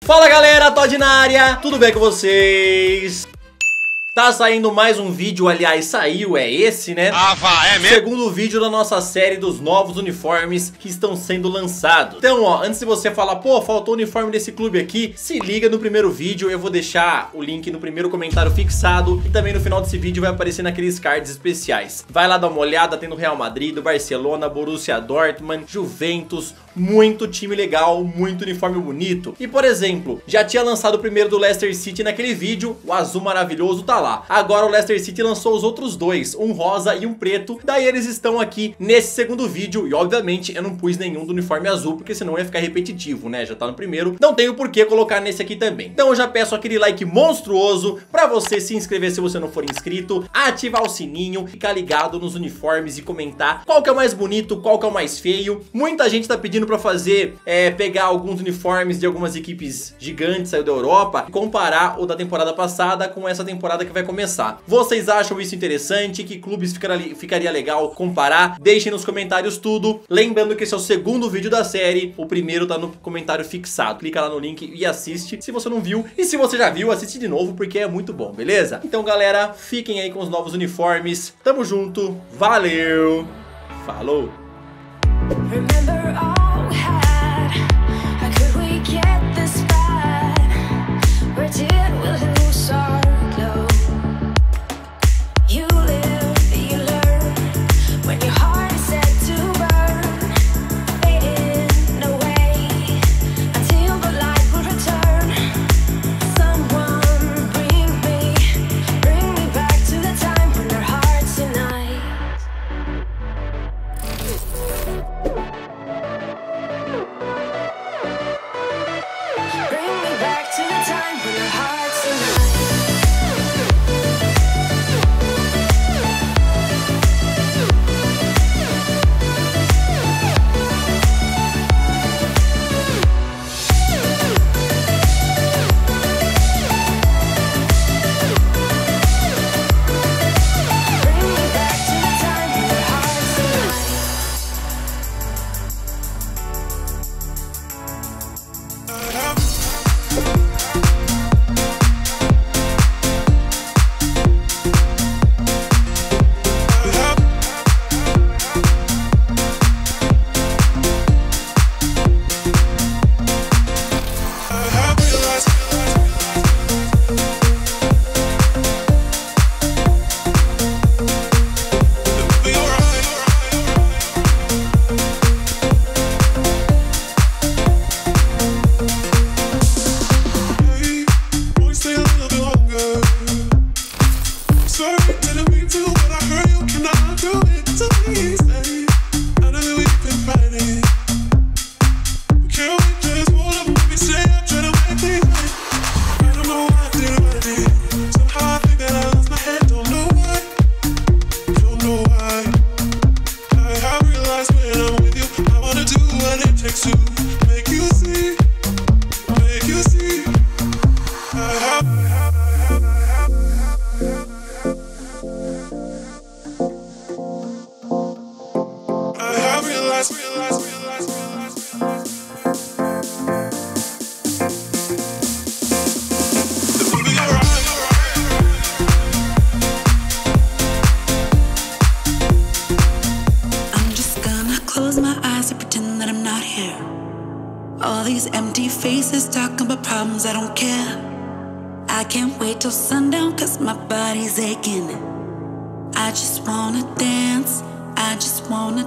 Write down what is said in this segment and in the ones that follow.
Fala galera, Todd na área, tudo bem com vocês? Tá saindo mais um vídeo, aliás, saiu, é esse, né? É mesmo? Segundo vídeo da nossa série dos novos uniformes que estão sendo lançados. Então, ó, antes de você falar, pô, faltou o uniforme desse clube aqui, se liga no primeiro vídeo, eu vou deixar o link no primeiro comentário fixado e também no final desse vídeo vai aparecer naqueles cards especiais. Vai lá dar uma olhada, tem do Real Madrid, do Barcelona, Borussia Dortmund, Juventus, muito time legal, muito uniforme bonito. E por exemplo, já tinha lançado o primeiro do Leicester City naquele vídeo, o azul maravilhoso tá lá. Agora o Leicester City lançou os outros dois, um rosa e um preto, daí eles estão aqui nesse segundo vídeo. E obviamente eu não pus nenhum do uniforme azul, porque senão ia ficar repetitivo, né? Já tá no primeiro, não tenho por que colocar nesse aqui também. Então eu já peço aquele like monstruoso pra você se inscrever se você não for inscrito, ativar o sininho, ficar ligado nos uniformes e comentar qual que é o mais bonito, qual que é o mais feio. Muita gente tá pedindo pra fazer, pegar alguns uniformes de algumas equipes gigantes, saiu da Europa, e comparar o da temporada passada com essa temporada que vai começar. Vocês acham isso interessante? Que clubes ficaria legal comparar? Deixem nos comentários tudo. Lembrando que esse é o segundo vídeo da série, o primeiro tá no comentário fixado. Clica lá no link e assiste se você não viu. E se você já viu, assiste de novo porque é muito bom, beleza? Então galera, fiquem aí com os novos uniformes. Tamo junto, valeu, falou! All these empty faces talking about problems, I don't care. I can't wait till sundown cause my body's aching. I just wanna dance, I just wanna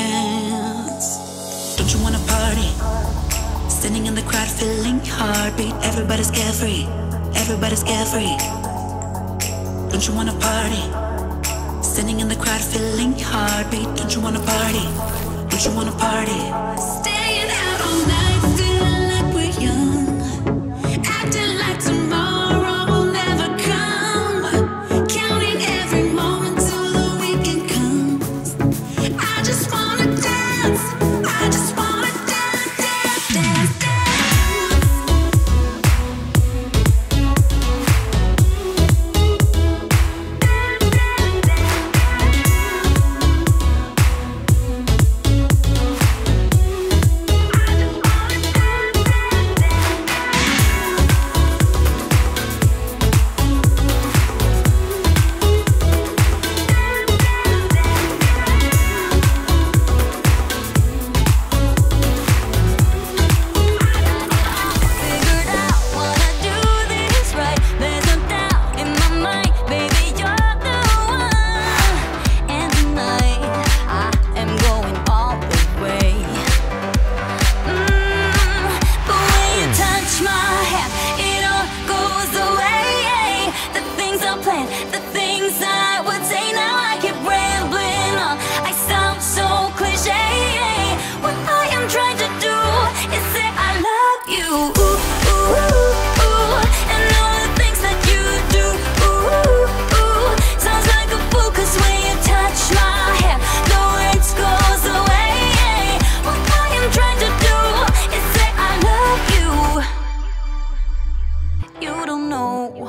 dance. Don't you wanna party? Standing in the crowd feeling heartbeat. Everybody's carefree, everybody's carefree. Don't you wanna party? Standing in the crowd feeling heartbeat. Don't you wanna party? Don't you wanna party? Staying out all night, feeling like we're young, acting like tomorrow will never come, counting every moment till the weekend comes. I just wanna dance, I just wanna dance, dance, dance, dance.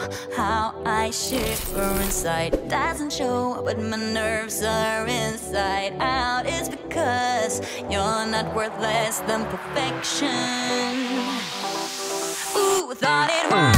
how I shiver inside. Doesn't show, but my nerves are inside out. It's because you're not worth less than perfection. Ooh, thought it was